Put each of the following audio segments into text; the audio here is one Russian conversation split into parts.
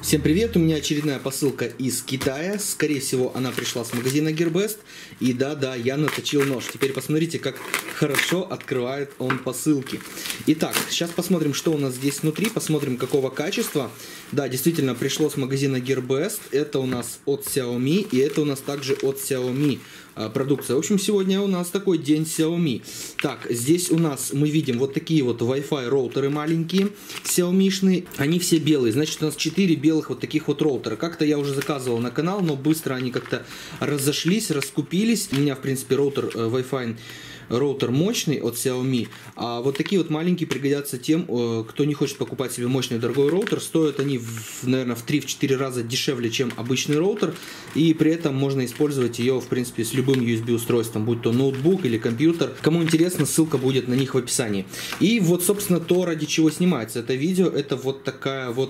Всем привет, у меня очередная посылка из Китая. Скорее всего, она пришла с магазина Gearbest. И да, я наточил нож. Теперь посмотрите, как хорошо открывает он посылки. Итак, сейчас посмотрим, что у нас здесь внутри. Посмотрим, какого качества. Да, действительно, пришло с магазина Gearbest. Это у нас от Xiaomi. И это у нас также от Xiaomi продукция. В общем, сегодня у нас такой день Xiaomi. Так, здесь у нас мы видим вот такие вот Wi-Fi роутеры маленькие, Xiaomi-шные. Они все белые. Значит, у нас 4 белых вот таких вот роутера. Как-то я уже заказывал на канал, но быстро они как-то разошлись, раскупились. У меня, в принципе, роутер Wi-Fi роутер мощный от Xiaomi, а вот такие вот маленькие пригодятся тем, кто не хочет покупать себе мощный дорогой роутер. Стоят они, наверное, в 3-4 раза дешевле, чем обычный роутер, и при этом можно использовать ее, в принципе, с любым USB устройством, будь то ноутбук или компьютер. Кому интересно, ссылка будет на них в описании. И вот, собственно, то, ради чего снимается это видео, это вот такая вот,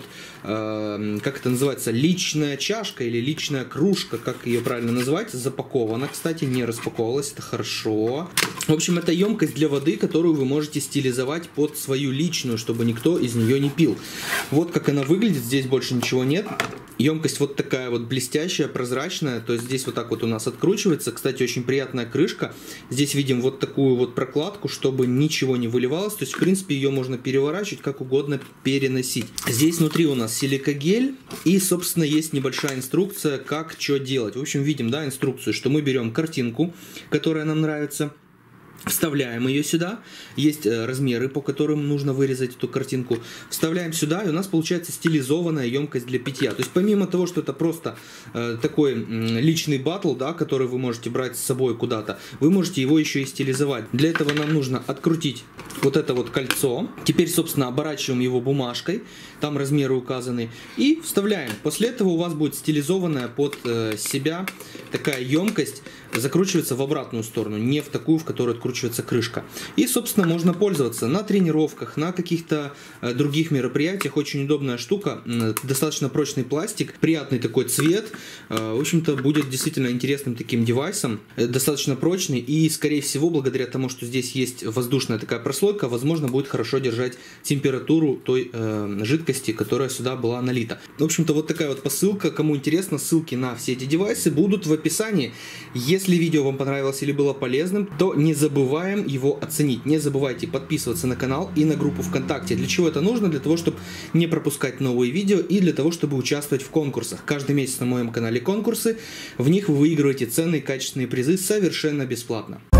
как это называется, личная чашка или личная кружка, как ее правильно назвать, запакована, кстати, не распаковалась, это хорошо. В общем, это емкость для воды, которую вы можете стилизовать под свою личную, чтобы никто из нее не пил. Вот как она выглядит, здесь больше ничего нет. Емкость вот такая вот блестящая, прозрачная, то есть здесь вот так вот у нас откручивается. Кстати, очень приятная крышка. Здесь видим вот такую вот прокладку, чтобы ничего не выливалось. То есть, в принципе, ее можно переворачивать, как угодно переносить. Здесь внутри у нас силикагель и, собственно, есть небольшая инструкция, как что делать. В общем, видим, да, инструкцию, что мы берем картинку, которая нам нравится. Вставляем ее сюда, есть размеры, по которым нужно вырезать эту картинку. Вставляем сюда, и у нас получается стилизованная емкость для питья. То есть помимо того, что это просто такой личный батл, да, который вы можете брать с собой куда-то, вы можете его еще и стилизовать. Для этого нам нужно открутить вот это вот кольцо. Теперь, собственно, оборачиваем его бумажкой, там размеры указаны, и вставляем. После этого у вас будет стилизованная под себя такая емкость, закручивается в обратную сторону, не в такую, в которую откручивается крышка. И, собственно, можно пользоваться на тренировках, на каких-то других мероприятиях. Очень удобная штука, достаточно прочный пластик, приятный такой цвет. В общем-то, будет действительно интересным таким девайсом, достаточно прочный, и, скорее всего, благодаря тому, что здесь есть воздушная такая прослойка, возможно, будет хорошо держать температуру той жидкости, которая сюда была налита. В общем-то, вот такая вот посылка. Кому интересно, ссылки на все эти девайсы будут в описании. Если видео вам понравилось или было полезным, то не забываем его оценить. Не забывайте подписываться на канал и на группу ВКонтакте. Для чего это нужно? Для того, чтобы не пропускать новые видео и для того, чтобы участвовать в конкурсах. Каждый месяц на моем канале конкурсы. В них вы выигрываете ценные качественные призы совершенно бесплатно.